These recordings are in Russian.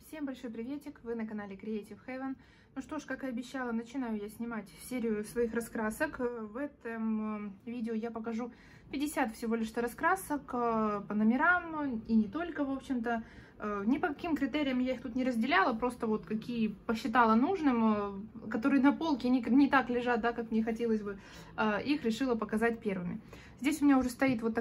Всем большой приветик, вы на канале Creative Heaven. Ну что ж, как и обещала, начинаю я снимать серию своих раскрасок. В этом видео я покажу 50 всего лишь раскрасок по номерам и не только, в общем-то. Ни по каким критериям я их тут не разделяла, просто вот какие посчитала нужным, которые на полке не так лежат, да, как мне хотелось бы, их решила показать первыми. Здесь у меня уже стоит вот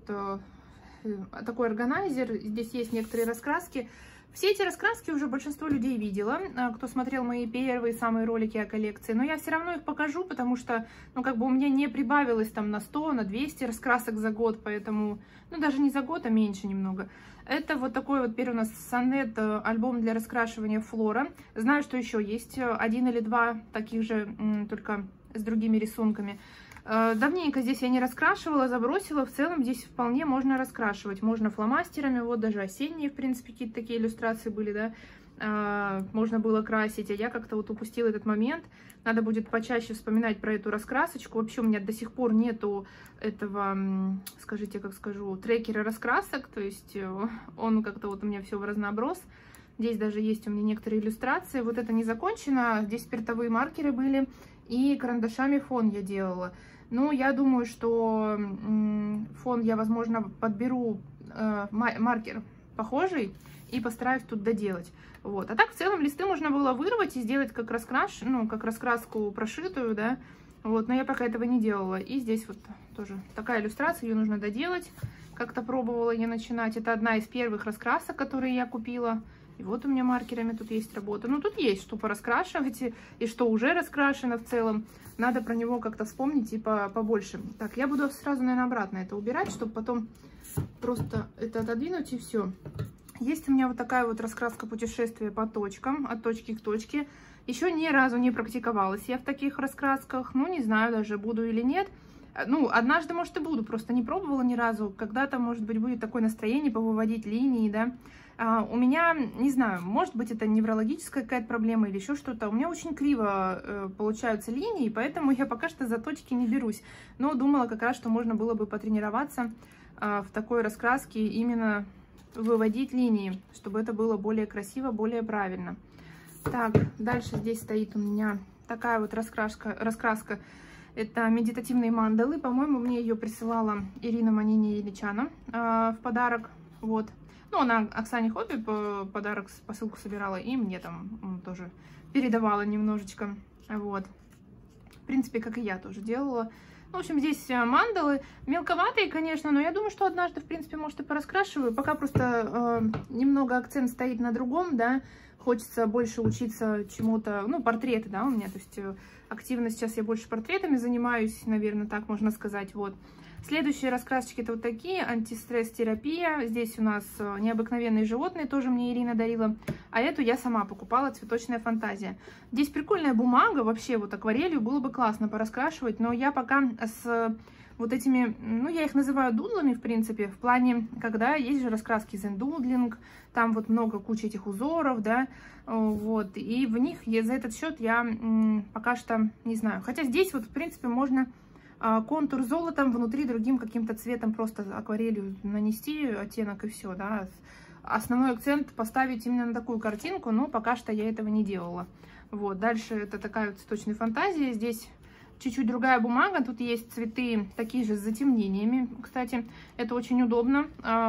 такой органайзер, здесь есть некоторые раскраски. Все эти раскраски уже большинство людей видела, кто смотрел мои первые самые ролики о коллекции, но я все равно их покажу, потому что, ну, как бы у меня не прибавилось там на 100, на 200 раскрасок за год, поэтому, ну, даже не за год, а меньше немного. Это вот такой вот теперь у нас сонет, альбом для раскрашивания Флора. Знаю, что еще есть один или два таких же, только с другими рисунками. Давненько здесь я не раскрашивала, забросила. В целом здесь вполне можно раскрашивать. Можно фломастерами, вот даже осенние, в принципе, какие-то такие иллюстрации были, да, можно было красить. А я как-то вот упустила этот момент. Надо будет почаще вспоминать про эту раскрасочку. Вообще у меня до сих пор нету этого, скажите, как скажу, трекера раскрасок. То есть он как-то вот у меня все в разноброс. Здесь даже есть у меня некоторые иллюстрации. Вот это не закончено. Здесь спиртовые маркеры были. И карандашами фон я делала. Ну, я думаю, что фон я, возможно, подберу маркер похожий и постараюсь тут доделать. Вот. А так, в целом, листы можно было вырвать и сделать как как раскраску прошитую, да. Вот, но я пока этого не делала. И здесь вот тоже такая иллюстрация, ее нужно доделать. Как-то пробовала я начинать. Это одна из первых раскрасок, которые я купила. И вот у меня маркерами тут есть работа. Ну, тут есть что пораскрашивать, и что уже раскрашено в целом. Надо про него как-то вспомнить и побольше. Так, я буду сразу, наверное, обратно это убирать, чтобы потом просто это отодвинуть и все. Есть у меня вот такая вот раскраска путешествия по точкам, от точки к точке. Еще ни разу не практиковалась я в таких раскрасках. Ну, не знаю даже, буду или нет. Ну, однажды, может, и буду, просто не пробовала ни разу. Когда-то, может быть, будет такое настроение повыводить линии, да. У меня, не знаю, может быть, это неврологическая какая-то проблема или еще что-то. У меня очень криво получаются линии, поэтому я пока что за точки не берусь. Но думала как раз, что можно было бы потренироваться в такой раскраске, именно выводить линии, чтобы это было более красиво, более правильно. Так, дальше здесь стоит у меня такая вот раскраска. Это медитативные мандалы. По-моему, мне ее присылала Ирина Манини-Ильичана в подарок. Вот. Ну, она Оксане Хобби подарок, посылку собирала, и мне там тоже передавала немножечко. Вот. В принципе, как и я тоже делала. В общем, здесь мандалы мелковатые, конечно, но я думаю, что однажды, в принципе, может, и пораскрашиваю. Пока просто немного акцент стоит на другом, да. Хочется больше учиться чему-то, ну, портреты, да, у меня, то есть активно сейчас я больше портретами занимаюсь, наверное, так можно сказать, вот. Следующие раскрасочки это вот такие, антистресс-терапия. Здесь у нас необыкновенные животные, тоже мне Ирина дарила. А эту я сама покупала, цветочная фантазия. Здесь прикольная бумага, вообще вот акварелью было бы классно пораскрашивать, но я пока с вот этими, ну я их называю дудлами, в принципе, в плане, когда есть же раскраски зендудлинг, там вот много, куча этих узоров, да, вот, и в них за этот счет я пока что не знаю. Хотя здесь вот, в принципе, можно контур золотом внутри другим каким-то цветом просто акварелью нанести оттенок и все, да. Основной акцент поставить именно на такую картинку, но пока что я этого не делала. Вот, дальше это такая вот цветочная фантазия. Здесь чуть-чуть другая бумага, тут есть цветы такие же с затемнениями, кстати, это очень удобно.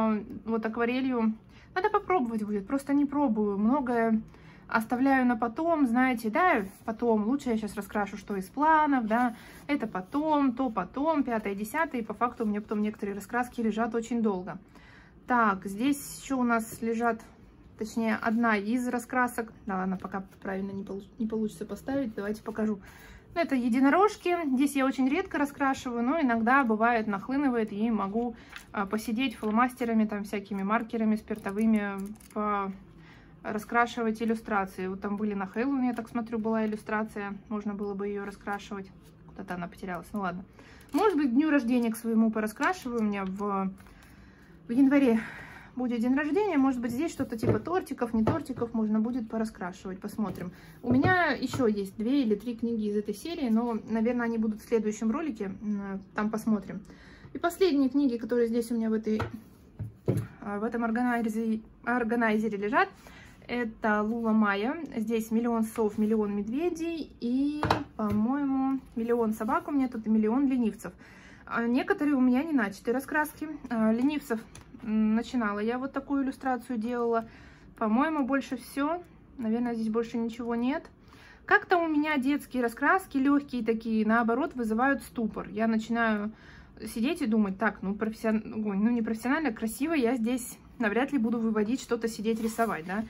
Вот акварелью надо попробовать будет, просто не пробую, многое оставляю на потом, знаете, да, потом, лучше я сейчас раскрашу, что из планов, да, это потом, то потом, 5-е, 10-е, и по факту у меня потом некоторые раскраски лежат очень долго. Так, здесь еще у нас лежат, точнее, одна из раскрасок, да ладно, пока правильно не получится поставить, давайте покажу. Это единорожки, здесь я очень редко раскрашиваю, но иногда бывает нахлынывает, и могу посидеть фломастерами, там, всякими маркерами спиртовыми, раскрашивать иллюстрации. Вот там были на Хэллоуин, я так смотрю, была иллюстрация. Можно было бы ее раскрашивать. Куда-то она потерялась. Ну ладно. Может быть, к дню рождения к своему пораскрашиваю. У меня в январе будет день рождения. Может быть, здесь что-то типа тортиков, не тортиков можно будет пораскрашивать. Посмотрим. У меня еще есть 2 или 3 книги из этой серии, но, наверное, они будут в следующем ролике. Там посмотрим. И последние книги, которые здесь у меня в этом органайзере лежат, Это Лула Майя. Здесь миллион сов, миллион медведей и, по-моему, миллион собак у меня тут и миллион ленивцев. Некоторые у меня не начаты раскраски. Ленивцев начинала я вот такую иллюстрацию делала. По-моему, больше все. Наверное, здесь больше ничего нет. Как-то у меня детские раскраски, легкие такие, наоборот, вызывают ступор. Я начинаю сидеть и думать, так, ну, не профессионально, красиво я здесь навряд ли буду выводить что-то, сидеть, рисовать, да.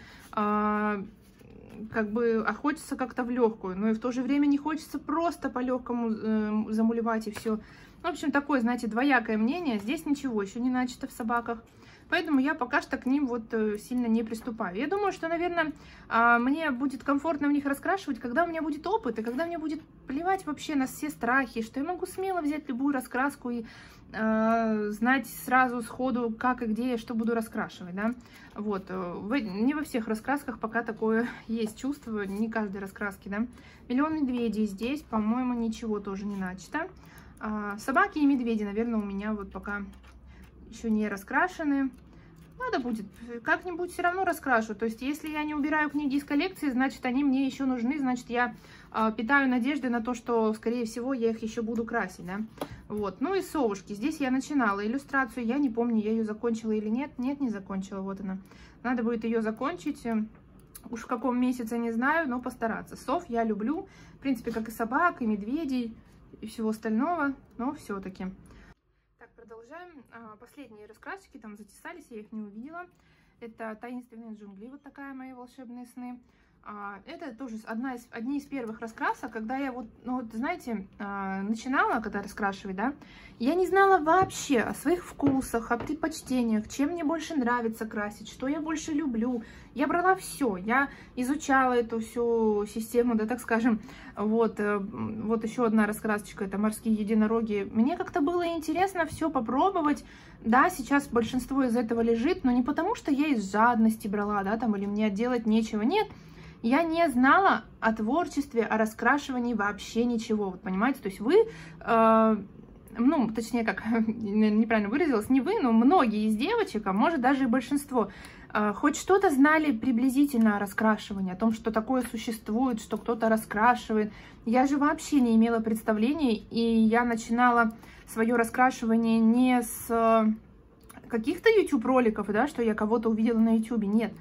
Как бы, хочется как-то в легкую, но и в то же время не хочется просто по-легкому замулевать и все. В общем, такое, знаете, двоякое мнение. Здесь ничего еще не начато в собаках. Поэтому я пока что к ним вот сильно не приступаю. Я думаю, что, наверное, мне будет комфортно в них раскрашивать, когда у меня будет опыт, и когда мне будет плевать вообще на все страхи, что я могу смело взять любую раскраску и знать сразу сходу, как и где я что буду раскрашивать, да. Вот, не во всех раскрасках пока такое есть чувство, не каждой раскраске, да. Миллион медведей здесь, по-моему, ничего тоже не начато. Собаки и медведи, наверное, у меня вот пока еще не раскрашены. Надо будет, как-нибудь все равно раскрашу. То есть, если я не убираю книги из коллекции, значит, они мне еще нужны, значит, я питаю надежды на то, что, скорее всего, я их еще буду красить, да. Вот, ну и совушки. Здесь я начинала иллюстрацию, я не помню, я ее закончила или нет. Нет, не закончила, вот она. Надо будет ее закончить. Уж в каком месяце, не знаю, но постараться. Сов я люблю, в принципе, как и собак, и медведей, и всего остального, но все-таки. Так, продолжаем. Последние раскрасочки там затесались, я их не увидела. Это «Таинственные джунгли», вот такая «Мои волшебные сны». Это тоже одни из первых раскрасок, когда я вот, ну, вот знаете, начинала, когда раскрашивать, да, я не знала вообще о своих вкусах, о предпочтениях, чем мне больше нравится красить, что я больше люблю. Я брала все, я изучала эту всю систему, да, так скажем. Вот еще одна раскрасочка, это «Морские единороги». Мне как-то было интересно все попробовать. Да, сейчас большинство из этого лежит, но не потому, что я из жадности брала, да, там, или мне делать нечего, нет. Я не знала о творчестве, о раскрашивании вообще ничего, вот понимаете, то есть вы, ну, точнее, как, неправильно выразилась, не вы, но многие из девочек, а может даже и большинство, хоть что-то знали приблизительно о раскрашивании, о том, что такое существует, что кто-то раскрашивает. Я же вообще не имела представления, и я начинала свое раскрашивание не с каких-то YouTube-роликов, да, что я кого-то увидела на YouTube, нет.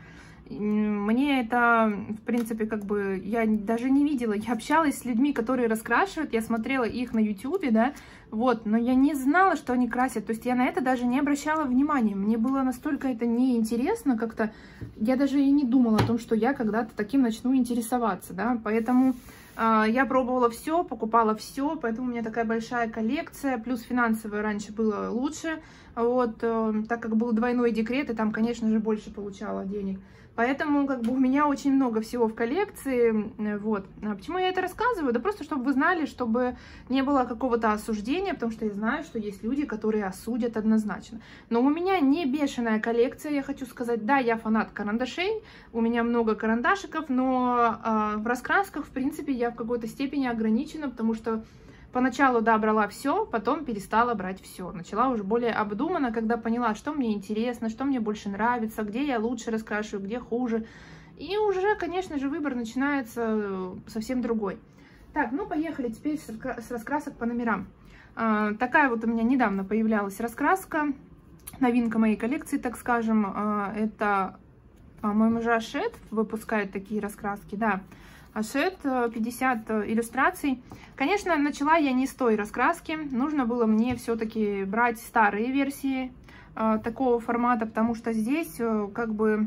Мне это, в принципе, как бы, я даже не видела, я общалась с людьми, которые раскрашивают, я смотрела их на YouTube, да, вот, но я не знала, что они красят, то есть я на это даже не обращала внимания, мне было настолько это неинтересно как-то, я даже и не думала о том, что я когда-то таким начну интересоваться, да, поэтому я пробовала все, покупала все, поэтому у меня такая большая коллекция, плюс финансово раньше было лучше, вот, так как был двойной декрет, и там, конечно же, больше получала денег. Поэтому, как бы, у меня очень много всего в коллекции, вот. А почему я это рассказываю? Да просто, чтобы вы знали, чтобы не было какого-то осуждения, потому что я знаю, что есть люди, которые осудят однозначно. Но у меня не бешеная коллекция, я хочу сказать. Да, я фанат карандашей, у меня много карандашиков, но в раскрасках, в принципе, я в какой-то степени ограничена, потому что поначалу, да, брала все, потом перестала брать все. Начала уже более обдуманно, когда поняла, что мне интересно, что мне больше нравится, где я лучше раскрашиваю, где хуже. И уже, конечно же, выбор начинается совсем другой. Так, ну поехали теперь с раскрасок по номерам. Такая вот у меня недавно появлялась раскраска, новинка моей коллекции, так скажем. Это, по-моему, же Ашет выпускает такие раскраски, да. Ашет, 50 иллюстраций. Конечно, начала я не с той раскраски. Нужно было мне все-таки брать старые версии такого формата, потому что здесь как бы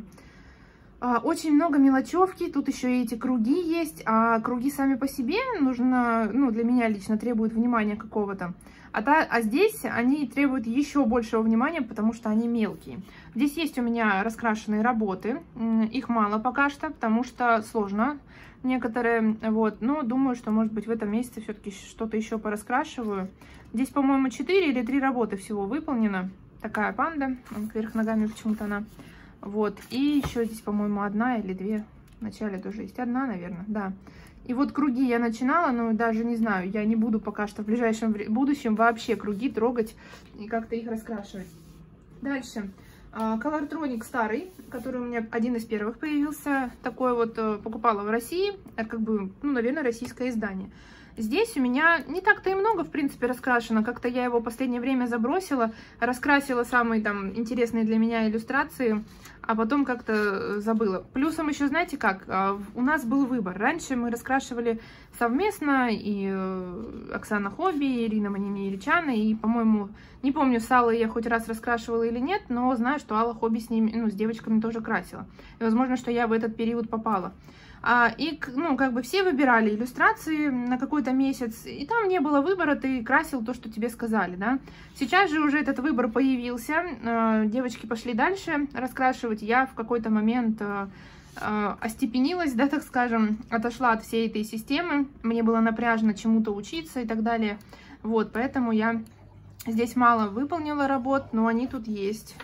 очень много мелочевки. Тут еще и эти круги есть, а круги сами по себе нужно, ну, для меня лично требуют внимания какого-то. А здесь они требуют еще большего внимания, потому что они мелкие. Здесь есть у меня раскрашенные работы. Их мало пока что, потому что сложно некоторые. Вот. Но думаю, что, может быть, в этом месяце все-таки что-то еще пораскрашиваю. Здесь, по-моему, 4 или 3 работы всего выполнено. Такая панда. Вверх ногами почему-то она. Вот. И еще здесь, по-моему, 1 или 2. В начале тоже есть 1, наверное. Да. И вот круги я начинала, но даже не знаю, я не буду пока что в ближайшем будущем вообще круги трогать и как-то их раскрашивать. Дальше. Colortronic старый, который у меня один из первых появился. Такой вот покупала в России. Это как бы, ну, наверное, российское издание. Здесь у меня не так-то и много, в принципе, раскрашено. Как-то я его в последнее время забросила, раскрасила самые там интересные для меня иллюстрации, а потом как-то забыла. Плюсом еще, знаете как, у нас был выбор. Раньше мы раскрашивали совместно, и Оксана Хобби, и Ирина Манини-Ильичана, и, по-моему, не помню, с Аллой я хоть раз раскрашивала или нет, но знаю, что Алла Хобби с ними, ну, с девочками тоже красила. И, возможно, что я в этот период попала. И, ну, как бы все выбирали иллюстрации на какой-то месяц, и там не было выбора, ты красил то, что тебе сказали, да. Сейчас же уже этот выбор появился, девочки пошли дальше раскрашивать, я в какой-то момент остепенилась, да, так скажем, отошла от всей этой системы, мне было напряжно чему-то учиться и так далее, вот, поэтому я здесь мало выполнила работ, но они тут есть.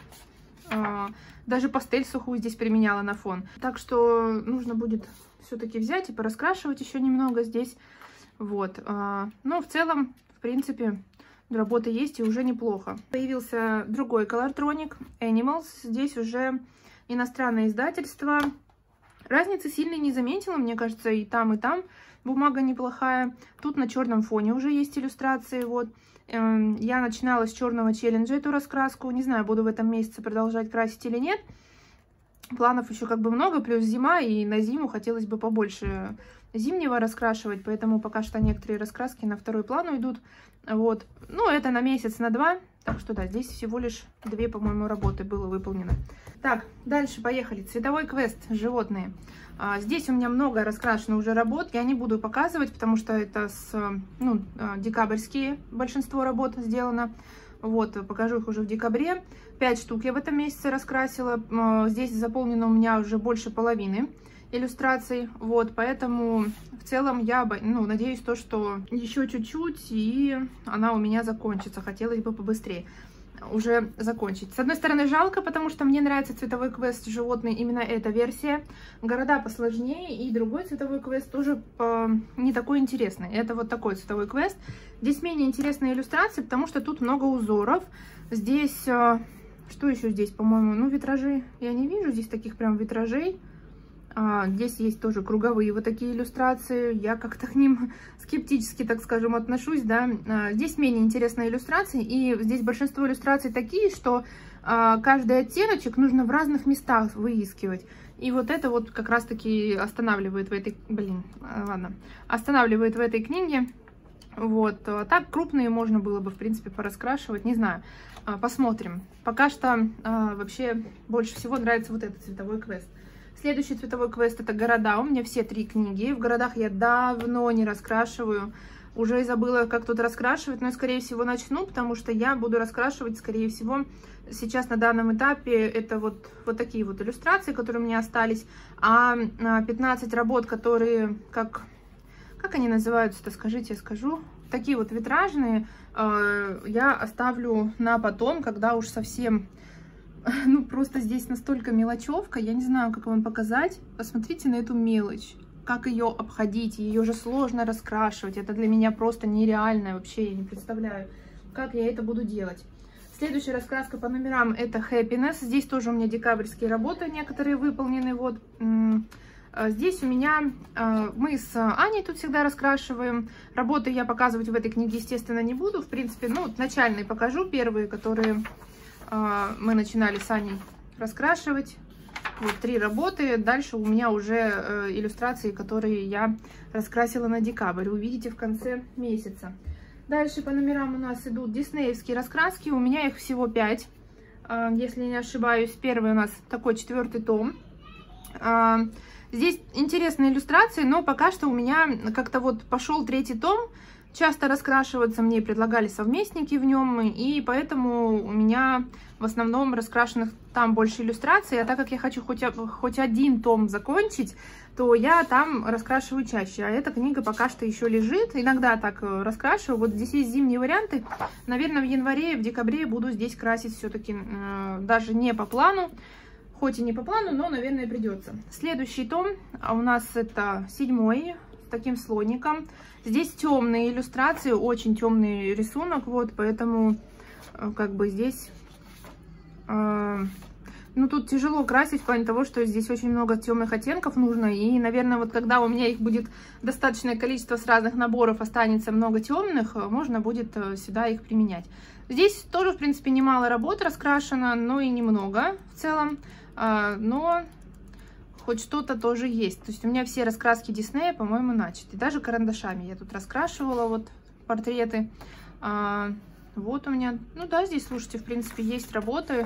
Даже пастель сухую здесь применяла на фон. Так что нужно будет все-таки взять и пораскрашивать еще немного здесь. Вот. Но в целом, в принципе, работа есть и уже неплохо. Появился другой Colortronic Animals. Здесь уже иностранное издательство. Разницы сильной не заметила, мне кажется, и там бумага неплохая. Тут на черном фоне уже есть иллюстрации, вот. Я начинала с черного челленджа эту раскраску. Не знаю, буду в этом месяце продолжать красить или нет. Планов еще как бы много, плюс зима, и на зиму хотелось бы побольше зимнего раскрашивать, поэтому пока что некоторые раскраски на второй план уйдут. Вот. Ну, это на месяц, на два. Так что да, здесь всего лишь 2, по-моему, работы было выполнено. Так, дальше поехали. Цветовой квест «Животные». Здесь у меня много раскрашено уже работ. Я не буду показывать, потому что это декабрьские большинство работ сделано. Вот, покажу их уже в декабре. 5 штук я в этом месяце раскрасила. Здесь заполнено у меня уже больше половины иллюстраций. Вот, поэтому в целом я надеюсь, что еще чуть-чуть, и она у меня закончится. Хотелось бы побыстрее уже закончить. С одной стороны, жалко, потому что мне нравится цветовой квест «Животные», именно эта версия. Города посложнее, и другой цветовой квест тоже не такой интересный. Это вот такой цветовой квест. Здесь менее интересные иллюстрации, потому что тут много узоров. Здесь, что еще здесь, по-моему, ну, витражи. Я не вижу здесь таких прям витражей. Здесь есть тоже круговые вот такие иллюстрации. Я как-то к ним скептически, так скажем, отношусь, да. Здесь менее интересные иллюстрации, и здесь большинство иллюстраций такие, что каждый оттеночек нужно в разных местах выискивать. И вот это вот как раз-таки останавливает в этой... останавливает в этой книге. Вот. Так крупные можно было бы, в принципе, пораскрашивать. Не знаю. Посмотрим. Пока что вообще больше всего нравится вот этот цветовой квест. Следующий цветовой квест — это города. У меня все 3 книги. В городах я давно не раскрашиваю. Уже и забыла, как тут раскрашивать, но, скорее всего, начну, потому что я буду раскрашивать, скорее всего, сейчас на данном этапе это вот такие вот иллюстрации, которые у меня остались. А 15 работ, которые, как они называются-то, скажите, я скажу. Такие вот витражные я оставлю на потом, когда уж совсем... Ну, просто здесь настолько мелочевка, я не знаю, как вам показать. Посмотрите на эту мелочь, как ее обходить, ее же сложно раскрашивать. Это для меня просто нереально, вообще я не представляю, как я это буду делать. Следующая раскраска по номерам — это Happiness. Здесь тоже у меня декабрьские работы, некоторые выполнены. Вот здесь у меня, мы с Аней тут всегда раскрашиваем. Работы я показывать в этой книге, естественно, не буду. В принципе, ну, начальные покажу, первые, которые... мы начинали с Аней раскрашивать. Вот 3 работы. Дальше у меня уже иллюстрации, которые я раскрасила на декабрь. Увидите в конце месяца. Дальше по номерам у нас идут диснеевские раскраски. У меня их всего 5, если не ошибаюсь. Первый у нас такой 4-й том. Здесь интересные иллюстрации, но пока что у меня как-то вот пошел 3-й том. Часто раскрашиваться мне предлагали совместники в нем, и поэтому у меня в основном раскрашенных там больше иллюстраций, а так как я хочу хоть 1 том закончить, то я там раскрашиваю чаще, а эта книга пока что еще лежит, иногда так раскрашиваю. Вот здесь есть зимние варианты, наверное, в январе, в декабре буду здесь красить все-таки даже не по плану, хоть и не по плану, но, наверное, придется. Следующий том у нас это 7-й, таким слоником. Здесь темные иллюстрации, очень темный рисунок, вот, поэтому как бы здесь Ну, тут тяжело красить в плане того, что здесь очень много темных оттенков нужно. И, наверное, вот когда у меня их будет достаточное количество с разных наборов, останется много темных, можно будет сюда их применять. Здесь тоже, в принципе, немало работы раскрашено, но и немного в целом. Но хоть что-то тоже есть. То есть у меня все раскраски Диснея, по-моему, начаты. Даже карандашами я тут раскрашивала вот портреты. Вот у меня, ну да, здесь, слушайте, в принципе, есть работы.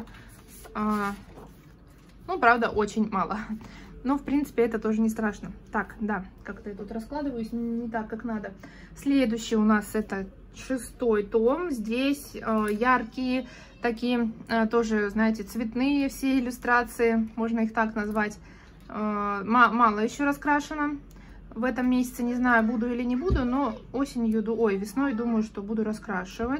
Ну, правда, очень мало. Но, в принципе, это тоже не страшно. Так, да, как-то я тут раскладываюсь не так, как надо. Следующий у нас это 6-й том. Здесь яркие такие, тоже, знаете, цветные все иллюстрации. Можно их так назвать. Мало еще раскрашено. В этом месяце не знаю, буду или не буду, но осенью, весной думаю, что буду раскрашивать.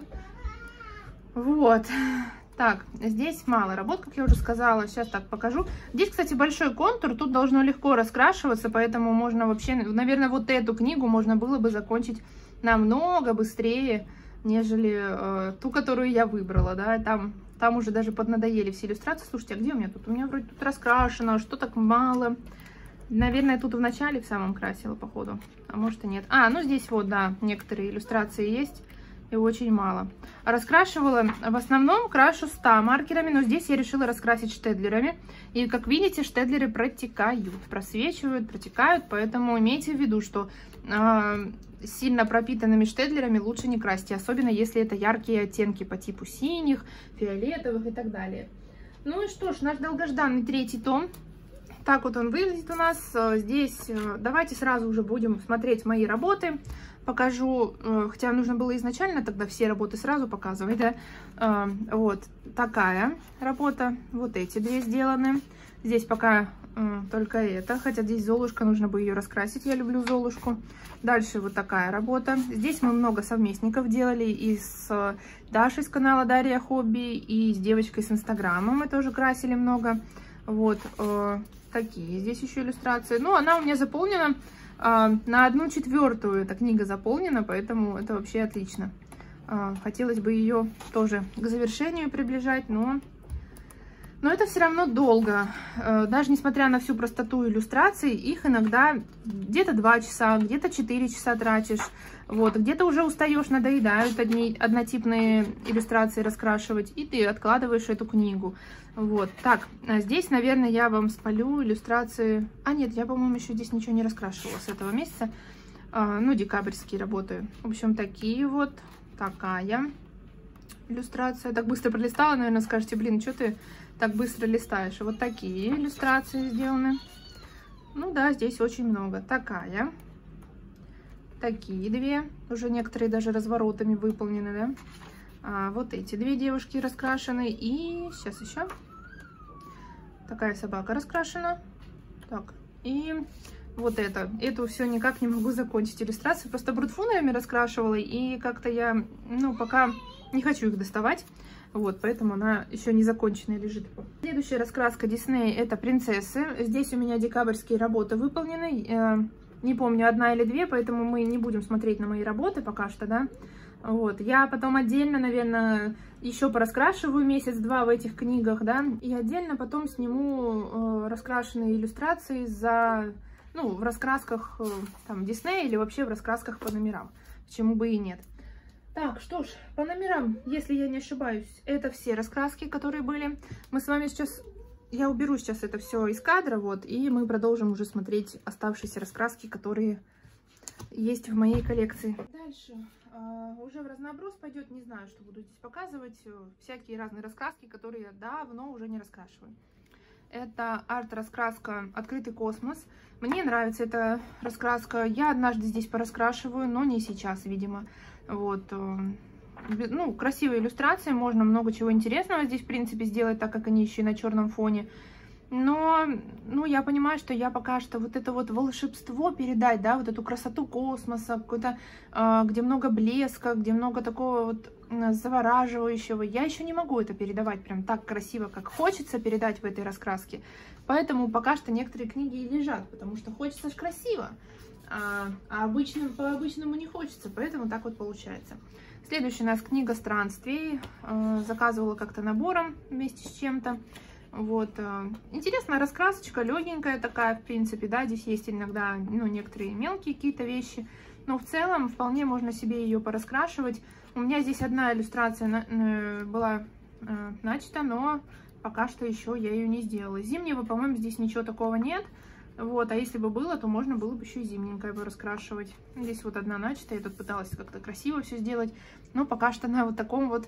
Вот. Так, здесь мало работ, как я уже сказала. Сейчас так покажу. Здесь, кстати, большой контур. Тут должно легко раскрашиваться, поэтому можно вообще... Наверное, вот эту книгу можно было бы закончить намного быстрее, нежели ту, которую я выбрала, да. Там уже даже поднадоели все иллюстрации. Слушайте, а где у меня тут? У меня вроде тут раскрашено, что так мало. Наверное, тут в начале в самом красила, походу. А может и нет. Ну здесь вот, да, некоторые иллюстрации есть. И очень мало. Раскрашивала, в основном крашу 100 маркерами, но здесь я решила раскрасить штедлерами. И, как видите, штедлеры протекают, просвечивают, протекают, поэтому имейте в виду, что сильно пропитанными штедлерами лучше не красьте, особенно если это яркие оттенки по типу синих, фиолетовых и так далее. Ну и что ж, наш долгожданный 3-й том. Так вот он выглядит у нас. Здесь давайте сразу уже будем смотреть мои работы. Покажу, хотя нужно было изначально тогда все работы сразу показывать, да. Вот такая работа, вот эти 2 сделаны. Здесь пока только это, хотя здесь Золушка, нужно бы ее раскрасить, я люблю Золушку. Дальше вот такая работа. Здесь мы много совместников делали, и с Дашей с канала Дарья Хобби, и с девочкой с Инстаграма мы тоже красили много. Вот такие здесь еще иллюстрации. Ну, она у меня заполнена. На 1/4 эта книга заполнена, поэтому это вообще отлично. Хотелось бы ее тоже к завершению приближать, но это все равно долго. Даже несмотря на всю простоту иллюстраций, их иногда где-то 2 часа, где-то 4 часа тратишь. Вот, где-то уже устаешь, надоедают однотипные иллюстрации раскрашивать, и ты откладываешь эту книгу. Вот, так, здесь, наверное, я вам спалю иллюстрации. Нет, я, по-моему, еще здесь ничего не раскрашивала с этого месяца. Ну, декабрьские работы. В общем, такие вот, такая иллюстрация. Так быстро пролистала, наверное, скажете, блин, что ты так быстро листаешь? Вот такие иллюстрации сделаны. Ну да, здесь очень много. Такая. Такие 2. Уже некоторые даже разворотами выполнены, да. Вот эти 2 девушки раскрашены. И сейчас еще. Такая собака раскрашена. Так, и вот это. Эту все никак не могу закончить иллюстрацию. Просто брутфунерами раскрашивала, и как-то я, пока не хочу их доставать. Вот, поэтому она еще не законченная лежит. Следующая раскраска Дисней — это принцессы. Здесь у меня декабрьские работы выполнены. Не помню, 1 или 2, поэтому мы не будем смотреть на мои работы пока что, да. Вот, я потом отдельно, наверное, еще пораскрашиваю месяц-два в этих книгах, да, и отдельно потом сниму раскрашенные иллюстрации в раскрасках там Диснея или вообще в раскрасках по номерам, почему бы и нет. Так, что ж, по номерам, если я не ошибаюсь, это все раскраски, которые были. Мы с вами сейчас, я уберу сейчас это все из кадра, вот, и мы продолжим уже смотреть оставшиеся раскраски, которые есть в моей коллекции. Дальше уже в разноброс пойдет, не знаю, что буду здесь показывать, всякие разные раскраски, которые я давно уже не раскрашиваю. Это арт-раскраска «Открытый космос». Мне нравится эта раскраска, я однажды здесь пораскрашиваю, но не сейчас, видимо. Вот, красивые иллюстрации, можно много чего интересного здесь, в принципе, сделать, так как они еще и на черном фоне. Но, я понимаю, что я пока что вот это вот волшебство передать, да, вот эту красоту космоса, какой-то, где много блеска, где много такого вот завораживающего, я еще не могу это передавать прям так красиво, как хочется передать в этой раскраске. Поэтому пока что некоторые книги и лежат, потому что хочется ж красиво, а по-обычному не хочется, поэтому так вот получается. Следующая у нас книга странствий, заказывала как-то набором вместе с чем-то. Вот, интересная раскрасочка, легенькая такая, в принципе, да, здесь есть иногда, ну, некоторые мелкие какие-то вещи, но в целом вполне можно себе ее пораскрашивать. У меня здесь одна иллюстрация была начата, но пока что еще я ее не сделала. Зимнего, по-моему, здесь ничего такого нет, вот, а если бы было, то можно было бы еще и зимненькое раскрашивать. Здесь вот одна начата, я тут пыталась как-то красиво все сделать, но пока что на вот таком вот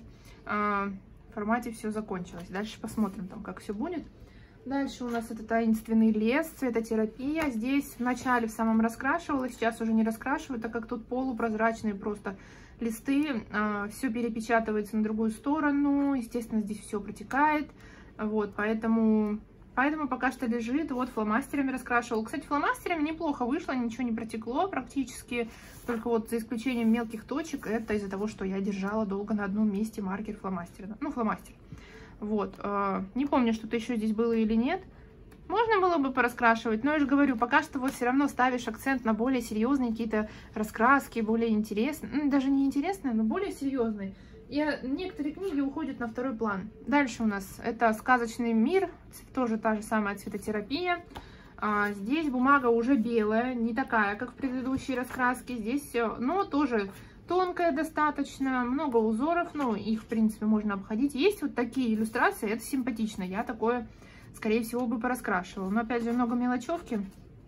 формате все закончилось. Дальше посмотрим там, как все будет. Дальше у нас это таинственный лес, цветотерапия. Здесь вначале в самом раскрашивала, сейчас уже не раскрашиваю, так как тут полупрозрачные просто листы. Все перепечатывается на другую сторону, естественно, здесь все протекает. Вот, поэтому пока что лежит. Вот фломастерами раскрашивала. Кстати, фломастерами неплохо вышло, ничего не протекло практически. Только вот за исключением мелких точек, это из-за того, что я держала долго на одном месте маркер фломастера. Ну, фломастер. Вот. Не помню, что-то еще здесь было или нет. Можно было бы пораскрашивать, но я же говорю, пока что вот все равно ставишь акцент на более серьезные какие-то раскраски, более интересные. Ну, даже не интересные, но более серьезные. И некоторые книги уходят на второй план. Дальше у нас это «Сказочный мир», тоже та же самая цветотерапия. Здесь бумага уже белая, не такая, как в предыдущей раскраске. Здесь, но тоже тонкая достаточно, много узоров, но их, в принципе, можно обходить. Есть вот такие иллюстрации, это симпатично. Я такое, скорее всего, бы пораскрашивала. Но, опять же, много мелочевки.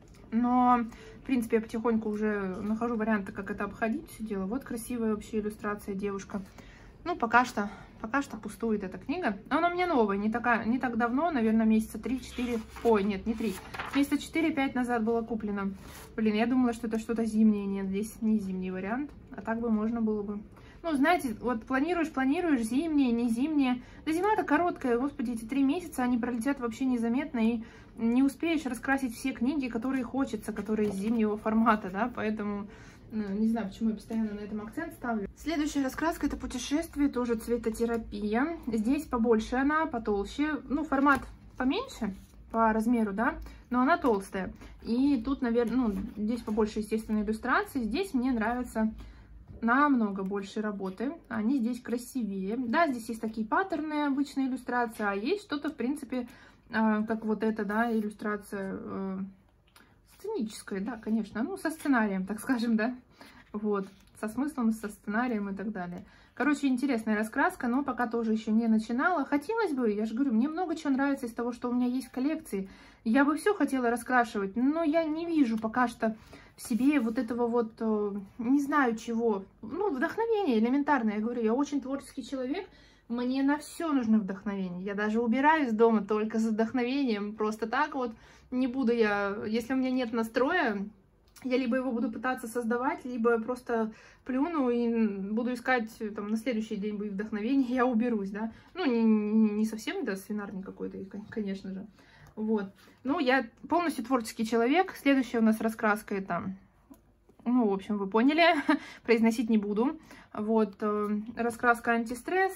Но, в принципе, я потихоньку уже нахожу варианты, как это обходить, все дело. Вот красивая вообще иллюстрация, девушка. Ну, пока что пустует эта книга. Она у меня новая, не так давно, наверное, месяца 3-4, ой, нет, не 3, месяца 4-5 назад была куплена. Блин, я думала, что это что-то зимнее, нет, здесь не зимний вариант, а так бы можно было бы. Ну, знаете, вот планируешь, зимнее, не зимнее. Да зима-то короткая, господи, эти 3 месяца, они пролетят вообще незаметно, и не успеешь раскрасить все книги, которые хочется, которые из зимнего формата, да, поэтому... Не знаю, почему я постоянно на этом акцент ставлю. Следующая раскраска — это «Путешествие», тоже цветотерапия. Здесь побольше она, потолще. Ну, формат поменьше по размеру, да, но она толстая. И тут, наверное, ну, здесь побольше, естественно, иллюстраций. Здесь мне нравится намного больше работы. Они здесь красивее. Да, здесь есть такие паттерны, обычные иллюстрации, а есть что-то, в принципе, как вот эта, да, иллюстрация... сценической, да, конечно, ну, со сценарием, так скажем, да, вот, со смыслом, со сценарием и так далее. Короче, интересная раскраска, но пока тоже еще не начинала. Хотелось бы, я же говорю, мне много чего нравится из того, что у меня есть в коллекции. Я бы все хотела раскрашивать, но я не вижу пока что в себе вот этого вот, не знаю чего, ну, вдохновение элементарное. Я говорю, я очень творческий человек, мне на все нужно вдохновение. Я даже убираюсь дома только за вдохновением, просто так вот. Не буду я, если у меня нет настроя, я либо его буду пытаться создавать, либо просто плюну и буду искать, там, на следующий день будет вдохновение, я уберусь, да. Ну, не совсем, да, свинарник какой-то, конечно же. Вот. Ну, я полностью творческий человек. Следующая у нас раскраска это, ну, в общем, вы поняли, произносить не буду. Вот, раскраска антистресс,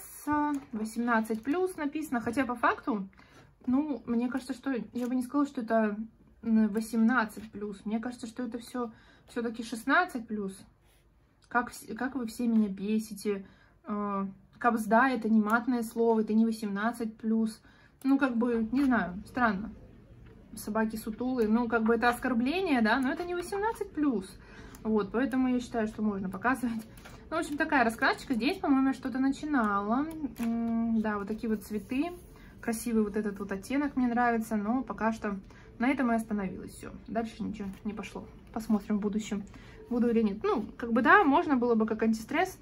18+ написано, хотя по факту, ну, мне кажется, что я бы не сказала, что это 18+. Мне кажется, что это все-таки 16+. Как вы все меня бесите. Кабзда — это не матное слово, это не 18+. Ну, как бы, не знаю, странно. Собаки сутулые, ну, как бы это оскорбление, да, но это не 18+. Вот, поэтому я считаю, что можно показывать. Ну, в общем, такая раскрасочка. Здесь, по-моему, я что-то начинала. Да, вот такие вот цветы. Красивый вот этот вот оттенок мне нравится, но пока что на этом и остановилась. Все, дальше ничего не пошло. Посмотрим в будущем, буду или нет. Ну, как бы да, можно было бы как антистресс,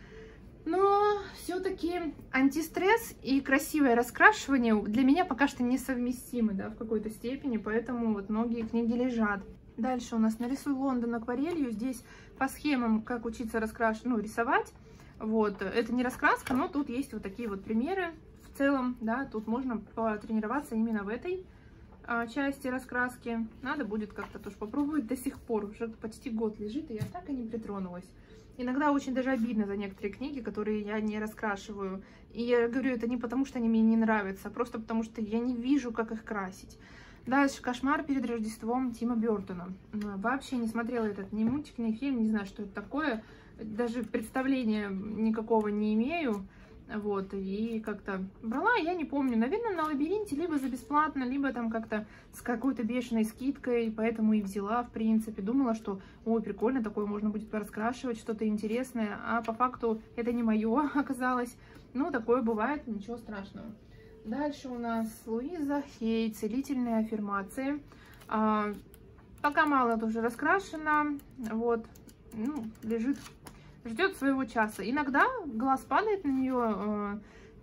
но все-таки антистресс и красивое раскрашивание для меня пока что несовместимы, да, в какой-то степени, поэтому вот многие книги лежат. Дальше у нас «Нарисуй Лондон акварелью». Здесь по схемам, как учиться рисовать. Вот, это не раскраска, но тут есть вот такие вот примеры. В целом, да, тут можно потренироваться именно в этой части раскраски. Надо будет как-то тоже попробовать. До сих пор уже почти год лежит, и я так и не притронулась. Иногда очень даже обидно за некоторые книги, которые я не раскрашиваю. И я говорю, это не потому, что они мне не нравятся, а просто потому, что я не вижу, как их красить. Дальше «Кошмар перед Рождеством» Тима Бёртона. Вообще не смотрела этот ни мультик, ни фильм, не знаю, что это такое. Даже представления никакого не имею. Вот, и как-то брала, я не помню, наверное, на Лабиринте либо за бесплатно, либо там как-то с какой-то бешеной скидкой, поэтому и взяла, в принципе. Думала, что, ой, прикольно, такое можно будет пораскрашивать, что-то интересное, а по факту это не мое оказалось. Ну, такое бывает, ничего страшного. Дальше у нас Луиза Хей, целительные аффирмации. Пока мало тоже раскрашена, вот, ну, лежит, ждет своего часа. Иногда глаз падает на нее,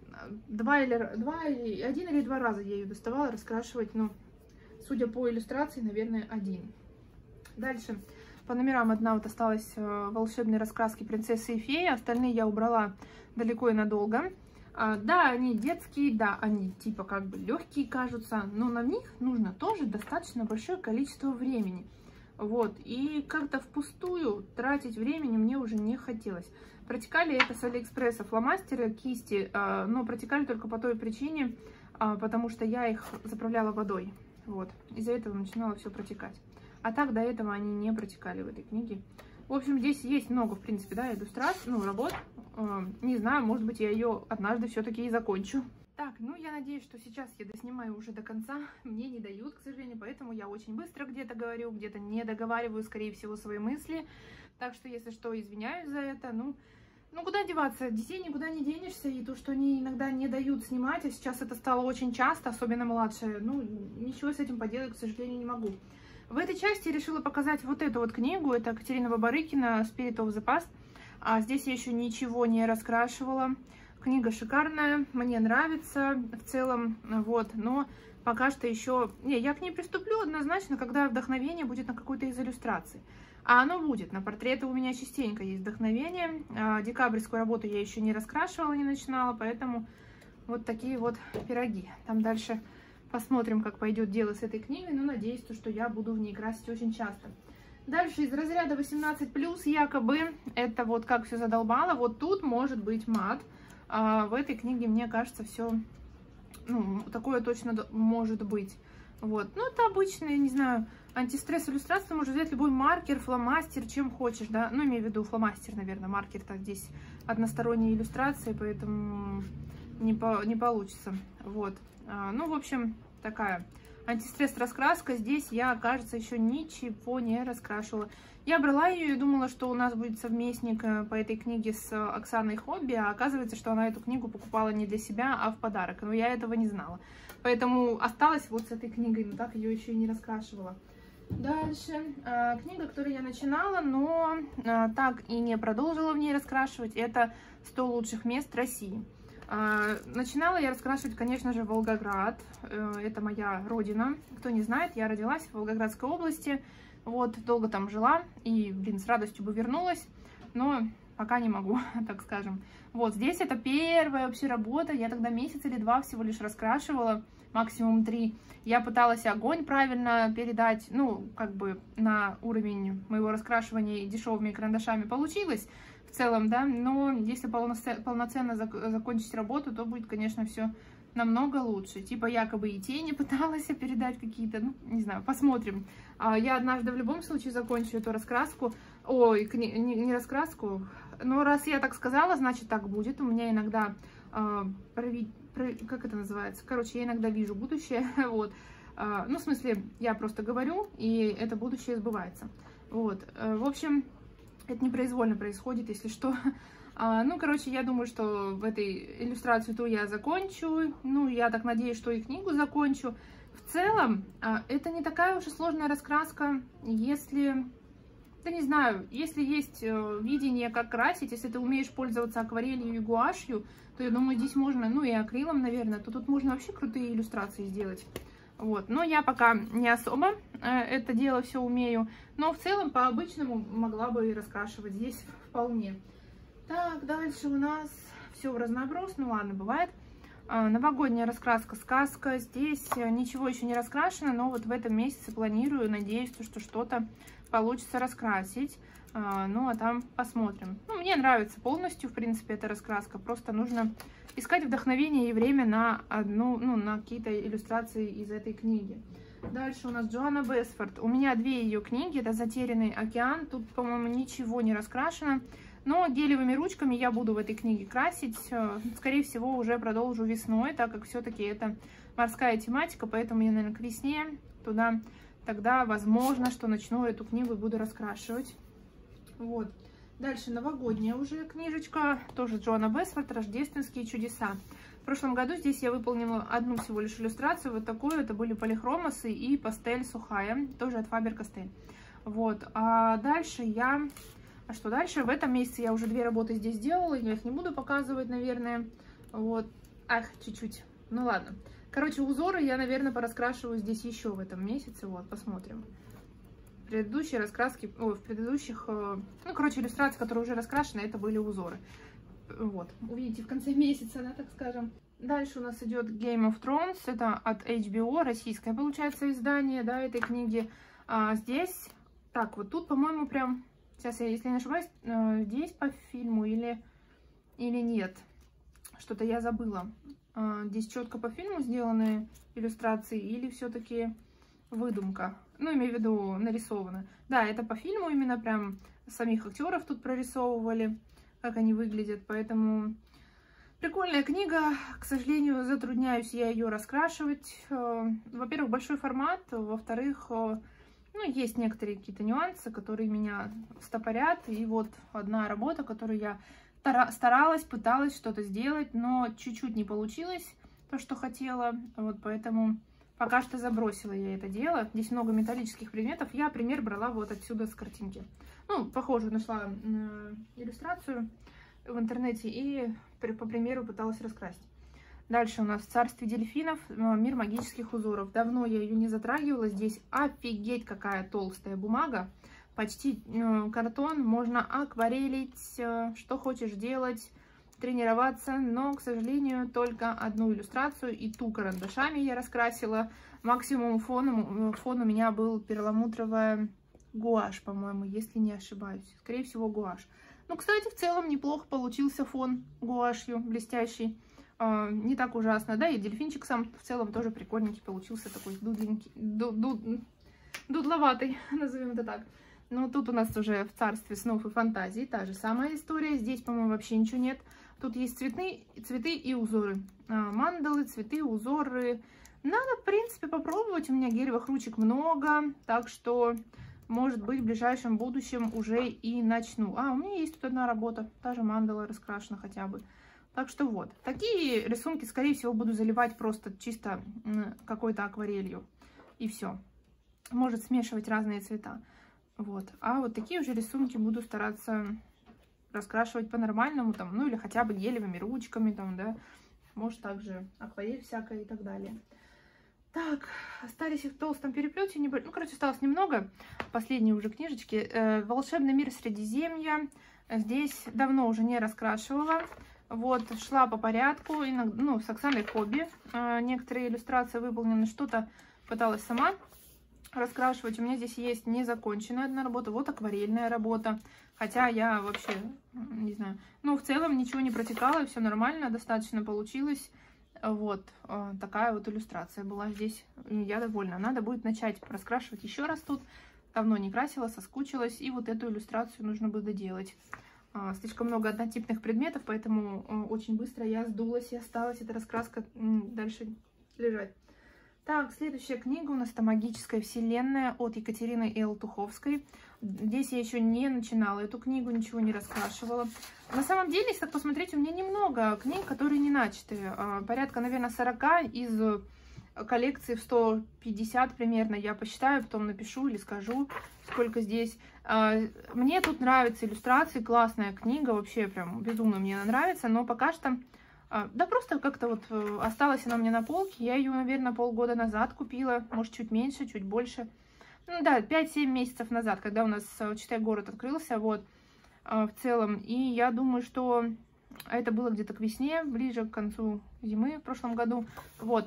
один или два раза я ее доставала раскрашивать, но, судя по иллюстрации, наверное, один. Дальше по номерам одна вот осталась волшебные раскраски принцессы и феи, остальные я убрала далеко и надолго. Да, они детские, да, они типа как бы легкие кажутся, но на них нужно тоже достаточно большое количество времени. Вот, и как-то впустую тратить времени мне уже не хотелось. Протекали это с Алиэкспресса фломастеры, кисти, но протекали только по той причине, потому что я их заправляла водой. Вот, из-за этого начинало все протекать. А так до этого они не протекали в этой книге. В общем, здесь есть много, в принципе, да, иллюстраций, ну, работ. Не знаю, может быть, я ее однажды все-таки и закончу. Так, ну, я надеюсь, что сейчас я доснимаю уже до конца. Мне не дают, к сожалению, поэтому я очень быстро где-то говорю, где-то не договариваю, скорее всего, свои мысли. Так что, если что, извиняюсь за это. Ну, куда деваться? Детей никуда не денешься, и то, что они иногда не дают снимать, а сейчас это стало очень часто, особенно младшие, ну, ничего с этим поделать, к сожалению, не могу. В этой части я решила показать вот эту вот книгу, это Катерина Бабарыкина «Spirit of the Past». Здесь я еще ничего не раскрашивала. Книга шикарная, мне нравится в целом, вот, но пока что еще... Не, я к ней приступлю однозначно, когда вдохновение будет на какой-то из иллюстраций. А оно будет, на портреты у меня частенько есть вдохновение. Декабрьскую работу я еще не раскрашивала, не начинала, поэтому вот такие вот пироги. Там дальше посмотрим, как пойдет дело с этой книгой, но надеюсь, что я буду в ней красить очень часто. Дальше из разряда 18+, якобы, это вот как все задолбало, вот тут может быть мат. В этой книге, мне кажется, все, ну, такое точно может быть. Вот, ну, это обычный, не знаю, антистресс иллюстрация, можно взять любой маркер, фломастер, чем хочешь, да, ну, имею в виду фломастер, наверное, маркер-то здесь односторонние иллюстрации, поэтому не получится, вот. Ну, в общем, такая... Антистресс-раскраска. Здесь я, кажется, еще ничего не раскрашивала. Я брала ее и думала, что у нас будет совместник по этой книге с Оксаной Хобби, а оказывается, что она эту книгу покупала не для себя, а в подарок. Но я этого не знала. Поэтому осталась вот с этой книгой, но так ее еще и не раскрашивала. Дальше. Книга, которую я начинала, но так и не продолжила в ней раскрашивать. Это «100 лучших мест России». Начинала я раскрашивать, конечно же, Волгоград. Это моя родина. Кто не знает, я родилась в Волгоградской области. Вот, долго там жила. И, блин, с радостью бы вернулась. Но пока не могу, так скажем. Вот, здесь это первая вообще работа. Я тогда месяц или два всего лишь раскрашивала. Максимум 3. Я пыталась огонь правильно передать. Ну, как бы на уровень моего раскрашивания дешевыми карандашами получилось. В целом, да, но если полноценно закончить работу, то будет, конечно, все намного лучше. Типа якобы и тени пыталась передать какие-то, ну, не знаю, посмотрим. Я однажды в любом случае закончу эту раскраску, ой, не раскраску, но раз я так сказала, значит так будет. У меня иногда, как это называется, короче, я иногда вижу будущее, вот. Ну, в смысле, я просто говорю, и это будущее сбывается. Вот, в общем... Это непроизвольно происходит, если что. Ну, короче, я думаю, что в этой иллюстрацию то я закончу. Ну, я так надеюсь, что и книгу закончу. В целом, это не такая уж и сложная раскраска, если... Да не знаю, если есть видение, как красить, если ты умеешь пользоваться акварелью и гуашью, то я думаю, здесь можно, ну и акрилом, наверное, то тут можно вообще крутые иллюстрации сделать. Вот, но я пока не особо это дело все умею, но в целом по-обычному могла бы и раскрашивать здесь вполне. Так, дальше у нас все в разноброс, ну ладно, бывает. Новогодняя раскраска «Сказка». Здесь ничего еще не раскрашено, но вот в этом месяце планирую, надеюсь, что что-то получится раскрасить. Ну, а там посмотрим. Ну, мне нравится полностью, в принципе, эта раскраска. Просто нужно искать вдохновение и время на одну, ну, на какие-то иллюстрации из этой книги. Дальше у нас Джоанна Бесфорд. У меня две ее книги. Это «Затерянный океан». Тут, по-моему, ничего не раскрашено. Но гелевыми ручками я буду в этой книге красить. Скорее всего, уже продолжу весной, так как все-таки это морская тематика, поэтому я, наверное, к весне туда тогда возможно, что начну эту книгу и буду раскрашивать. Вот. Дальше новогодняя уже книжечка, тоже Джоанна Бесфорд, «Рождественские чудеса». В прошлом году здесь я выполнила одну всего лишь иллюстрацию, вот такую, это были полихромосы и пастель сухая, тоже от Faber-Castell. Вот, а дальше что дальше? В этом месяце я уже 2 работы здесь делала, я их не буду показывать, наверное, вот, чуть-чуть, ну ладно. Короче, узоры я, наверное, пораскрашиваю здесь еще в этом месяце, вот, посмотрим. Предыдущие раскраски, в предыдущих, иллюстрации, которые уже раскрашены, это были узоры. Вот, увидите в конце месяца, да, так скажем. Дальше у нас идет Game of Thrones, это от HBO, российское, получается, издание, да, этой книги. Здесь, так, вот тут, по-моему, прям, сейчас я, если не ошибаюсь, здесь по фильму или нет, что-то я забыла. Здесь четко по фильму сделаны иллюстрации или все-таки выдумка? Ну, имею в виду, нарисовано. Да, это по фильму именно прям самих актеров тут прорисовывали, как они выглядят, поэтому прикольная книга. К сожалению, затрудняюсь я ее раскрашивать. Во-первых, большой формат, во-вторых, есть некоторые какие-то нюансы, которые меня стопорят, и вот одна работа, которую я старалась, пыталась что-то сделать, но чуть-чуть не получилось то, что хотела, вот поэтому пока что забросила я это дело. Здесь много металлических предметов. Я пример брала вот отсюда с картинки. Ну, похожую нашла иллюстрацию в интернете и по примеру пыталась раскрасить. Дальше у нас в царстве дельфинов, мир магических узоров. Давно я ее не затрагивала. Здесь офигеть какая толстая бумага. Почти картон. Можно акварелить, что хочешь делать, тренироваться, но, к сожалению, только одну иллюстрацию, и ту карандашами я раскрасила. Максимум фон у меня был перламутровая гуашь, по-моему, если не ошибаюсь. Скорее всего, гуашь. Ну, кстати, в целом неплохо получился фон гуашью, блестящий. Не так ужасно, да, и дельфинчик сам в целом тоже прикольненький получился, такой дудловатый, назовем это так. Но тут у нас уже в царстве снов и фантазий та же самая история. Здесь, по-моему, вообще ничего нет. Тут есть цветы и узоры. Мандалы, цветы, узоры. Надо, в принципе, попробовать. У меня гелевых ручек много, так что, может быть, в ближайшем будущем уже и начну. У меня есть тут одна работа, та же мандала раскрашена хотя бы. Так что вот, такие рисунки, скорее всего, буду заливать просто чисто какой-то акварелью. И все. Может смешивать разные цвета. Вот. А вот такие уже рисунки буду стараться раскрашивать по-нормальному, там, ну или хотя бы гелевыми ручками, там, да. Может также акварель всякая и так далее. Так, остались в толстом переплете, осталось немного. Последние уже книжечки. «Волшебный мир Средиземья». Здесь давно уже не раскрашивала. Вот, шла по порядку, с Оксаной Хобби. Некоторые иллюстрации выполнены, что-то пыталась сама раскрашивать. У меня здесь есть незаконченная одна работа, вот акварельная работа. Хотя я вообще, не знаю, в целом ничего не протекало, все нормально, достаточно получилось. Вот, такая вот иллюстрация была здесь. Я довольна. Надо будет начать раскрашивать еще раз тут. Давно не красила, соскучилась. И вот эту иллюстрацию нужно было доделать. Слишком много однотипных предметов, поэтому очень быстро я сдулась и осталась эта раскраска дальше лежать. Так, следующая книга у нас это «Магическая вселенная» от Екатерины Л. Туховской. Здесь я еще не начинала эту книгу, ничего не раскрашивала. На самом деле, если так посмотреть, у меня немного книг, которые не начаты. Порядка, наверное, 40 из коллекции в 150 примерно. Я посчитаю, потом напишу или скажу, сколько здесь. Мне тут нравятся иллюстрации, классная книга, вообще прям безумно мне она нравится, но пока что... Да просто как-то вот осталась она у меня на полке. Я ее, наверное, полгода назад купила. Может, чуть меньше, чуть больше. Ну да, 5-7 месяцев назад, когда у нас Читай-город открылся, вот, в целом. И я думаю, что это было где-то к весне, ближе к концу зимы в прошлом году. Вот.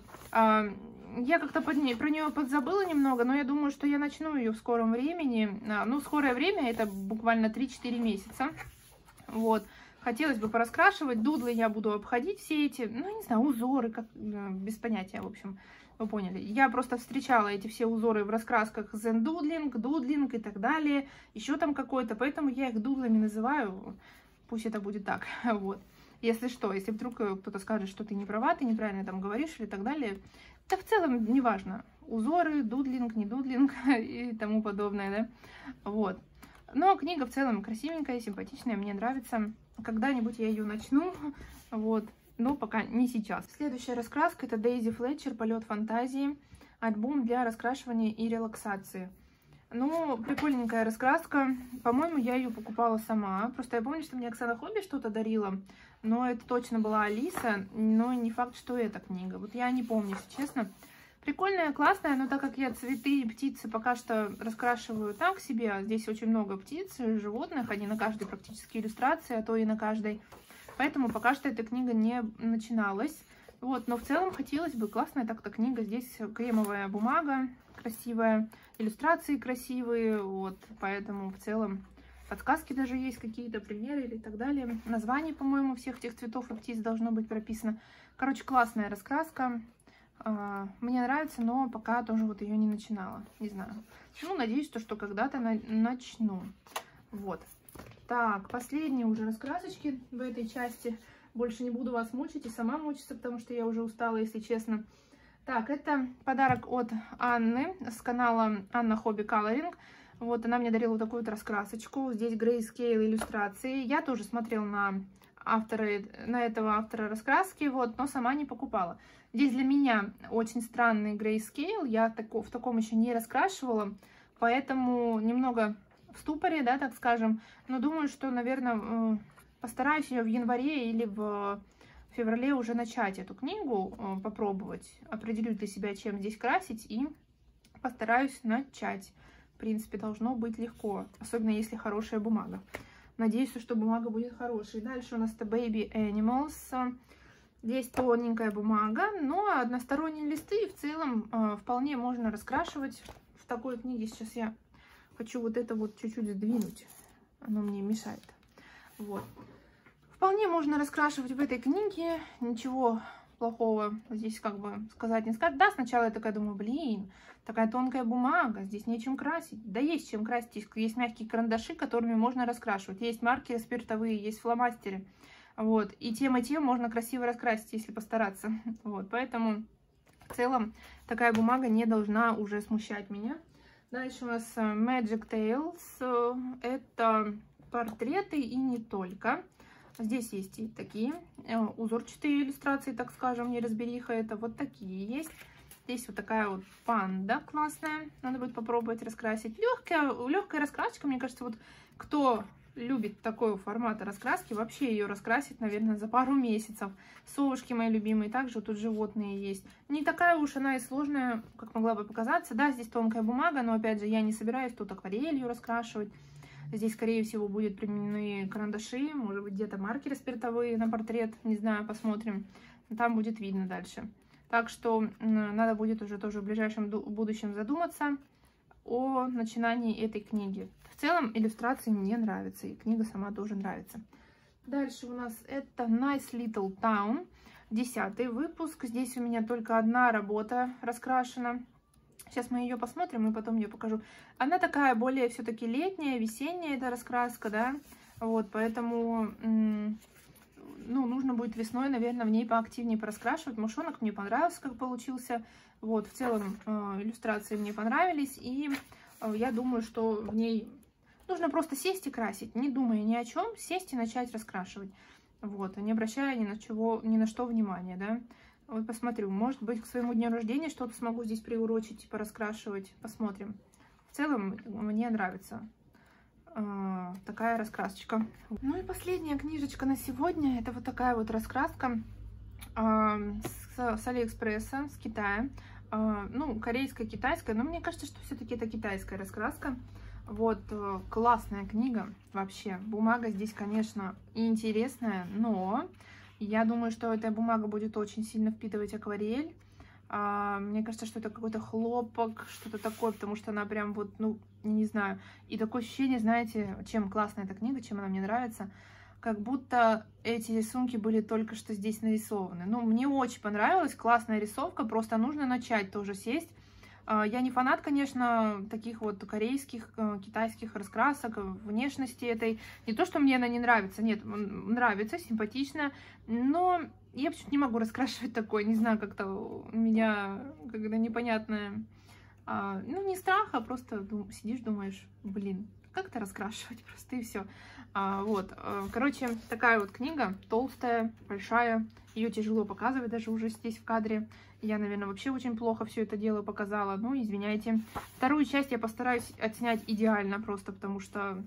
Я как-то про нее подзабыла немного, но я думаю, что я начну ее в скором времени. Ну, скорое время, это буквально 3-4 месяца. Вот. Хотелось бы пораскрашивать, дудлы я буду обходить все эти, не знаю, узоры, как, без понятия, в общем, вы поняли. Я просто встречала эти все узоры в раскрасках Zen Doodling, Doodling и так далее, еще там какой-то, поэтому я их дудлами называю. пусть это будет так, вот. Если что, если вдруг кто-то скажет, что ты не права, ты неправильно там говоришь или так далее, да в целом неважно. Узоры, дудлинг, не дудлинг и тому подобное, да, вот. Но книга в целом красивенькая, симпатичная, мне нравится. Когда-нибудь я ее начну, вот, но пока не сейчас. Следующая раскраска — это Дейзи Флетчер «Полет фантазии», альбом для раскрашивания и релаксации. Ну, прикольненькая раскраска. По-моему, я ее покупала сама. Просто я помню, что мне Оксана Хобби что-то дарила, но это точно была Алиса, но не факт, что эта книга. Вот я не помню, если честно. Прикольная, классная, но так как я цветы и птицы пока что раскрашиваю так себе, а здесь очень много птиц, животных, они на каждой практически иллюстрации, а то и на каждой. Поэтому пока что эта книга не начиналась. Вот, но в целом хотелось бы, классная так-то книга. Здесь кремовая бумага красивая, иллюстрации красивые, вот, поэтому в целом подсказки даже есть, какие-то примеры или так далее. Название, по-моему, всех этих цветов и птиц должно быть прописано. Короче, классная раскраска. Мне нравится, но пока тоже вот ее не начинала. Не знаю. Ну, надеюсь, что когда-то начну. Вот. Так, последние уже раскрасочки в этой части. Больше не буду вас мучить и сама мучиться, потому что я уже устала, если честно. Так, это подарок от Анны с канала Анна Хобби Колоринг. Вот, она мне дарила вот такую вот раскрасочку. Здесь грейскейл иллюстрации. Я тоже смотрела на этого автора раскраски, вот, но сама не покупала. Здесь для меня очень странный грейскейл. Я в таком еще не раскрашивала, поэтому немного в ступоре, да, так скажем. Но думаю, что, наверное, постараюсь ее в январе или в феврале уже начать эту книгу, попробовать. Определюсь для себя, чем здесь красить, и постараюсь начать. В принципе, должно быть легко, особенно если хорошая бумага. Надеюсь, что бумага будет хорошей. Дальше у нас это Baby Animals. Здесь тоненькая бумага, но односторонние листы, и в целом вполне можно раскрашивать в такой книге. Сейчас я хочу вот это вот чуть-чуть сдвинуть, оно мне мешает. Вот. Вполне можно раскрашивать в этой книге, ничего плохого здесь как бы сказать не сказать. Да, сначала я такая думаю, блин, такая тонкая бумага, здесь нечем красить. Да есть чем красить, есть мягкие карандаши, которыми можно раскрашивать. Есть маркеры спиртовые, есть фломастеры. Вот, и тем можно красиво раскрасить, если постараться. Вот, поэтому в целом такая бумага не должна уже смущать меня. Дальше у нас Magic Tales, это портреты и не только. Здесь есть и такие узорчатые иллюстрации, так скажем, неразбериха, это вот такие есть. Здесь вот такая вот панда классная, надо будет попробовать раскрасить. Легкая раскрасочка, мне кажется, вот кто любит такой формат раскраски, вообще ее раскрасить, наверное, за пару месяцев. Совушки мои любимые, также вот тут животные есть. Не такая уж она и сложная, как могла бы показаться. Да, здесь тонкая бумага, но опять же я не собираюсь тут акварелью раскрашивать. Здесь, скорее всего, будут применены карандаши, может быть, где-то маркеры спиртовые на портрет, не знаю, посмотрим. Там будет видно дальше. Так что надо будет уже тоже в ближайшем будущем задуматься о начинании этой книги. В целом иллюстрации мне нравятся, и книга сама тоже нравится. Дальше у нас это Nice Little Town, 10-й выпуск. Здесь у меня только одна работа раскрашена. Сейчас мы ее посмотрим и потом ее покажу. Она такая более все-таки летняя, весенняя, эта раскраска, да. Вот, поэтому, ну, нужно будет весной, наверное, в ней поактивнее пораскрашивать. Мушонок мне понравился, как получился. Вот, в целом иллюстрации мне понравились. И я думаю, что в ней нужно просто сесть и красить, не думая ни о чем, сесть и начать раскрашивать. Вот, не обращая ни на что внимания, да. Вот посмотрю, может быть, к своему дню рождения что-то смогу здесь приурочить, типа раскрашивать. Посмотрим. В целом, мне нравится такая раскрасочка. Ну и последняя книжечка на сегодня. Это вот такая вот раскраска с Алиэкспресса, с Китая. Ну, корейская, китайская. Но мне кажется, что все-таки это китайская раскраска. Вот, классная книга вообще. Бумага здесь, конечно, интересная, но я думаю, что эта бумага будет очень сильно впитывать акварель. Мне кажется, что это какой-то хлопок, что-то такое, потому что она прям вот, ну, не знаю. И такое ощущение, знаете, чем классная эта книга, чем она мне нравится, как будто эти рисунки были только что здесь нарисованы. Ну, мне очень понравилась, классная рисовка, просто нужно начать тоже сесть, Я не фанат, конечно, таких вот корейских, китайских раскрасок, внешности этой. Не то, что мне она не нравится, нет, нравится, симпатично, но я почему-то не могу раскрашивать такое, не знаю, как-то у меня когда непонятное, ну, не страх, а просто сидишь, думаешь, блин, как это раскрашивать просто, и все. Вот, короче, такая вот книга, толстая, большая, ее тяжело показывать даже уже здесь в кадре. Я, наверное, вообще очень плохо все это дело показала, ну, извиняйте. Вторую часть я постараюсь отснять идеально просто, потому что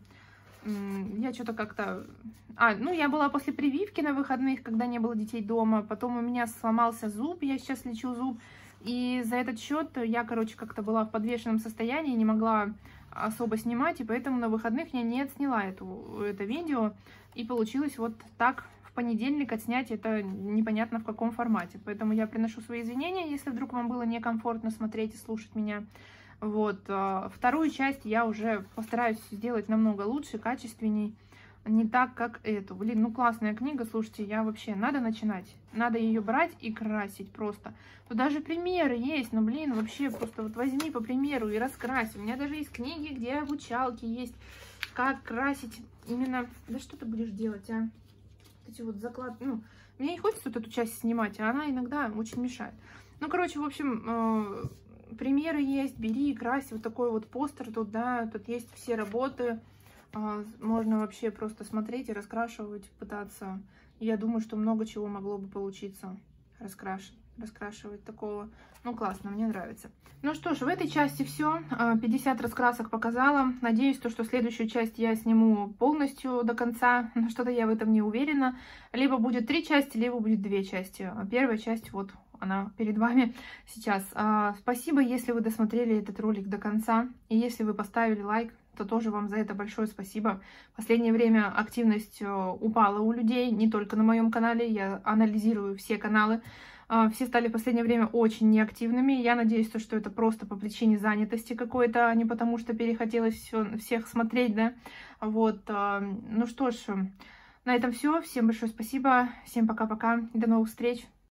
я что-то как-то... ну, я была после прививки на выходных, когда не было детей дома, потом у меня сломался зуб, я сейчас лечу зуб, и за этот счет я, короче, как-то была в подвешенном состоянии, не могла особо снимать, и поэтому на выходных я не отсняла это видео, и получилось вот так в понедельник отснять это непонятно в каком формате. Поэтому я приношу свои извинения, если вдруг вам было некомфортно смотреть и слушать меня. Вот, вторую часть я уже постараюсь сделать намного лучше, качественней, не так, как эту. Блин, ну классная книга, слушайте, я вообще, надо начинать, надо ее брать и красить просто. Тут даже примеры есть, но, блин, вообще просто вот возьми по примеру и раскрась. У меня даже есть книги, где обучалки есть, как красить именно... Да что ты будешь делать, а? Эти вот закладки, ну, мне не хочется тут эту часть снимать, а она иногда очень мешает. Ну, короче, в общем... примеры есть, бери и крась, вот такой вот постер тут, да, тут есть все работы, можно вообще просто смотреть и раскрашивать, пытаться. Я думаю, что много чего могло бы получиться раскрашивать такого. Ну, классно, мне нравится. Ну что ж, в этой части все. 50 раскрасок показала. Надеюсь, что следующую часть я сниму полностью до конца. Но что-то я в этом не уверена. Либо будет 3 части, либо будет 2 части. Первая часть вот она перед вами сейчас. Спасибо, если вы досмотрели этот ролик до конца. И если вы поставили лайк, то тоже вам за это большое спасибо. В последнее время активность упала у людей, не только на моем канале. Я анализирую все каналы. Все стали в последнее время очень неактивными. Я надеюсь, что это просто по причине занятости какой-то, а не потому что перехотелось всех смотреть, да. Вот. Ну что ж, на этом все. Всем большое спасибо. Всем пока-пока. До новых встреч.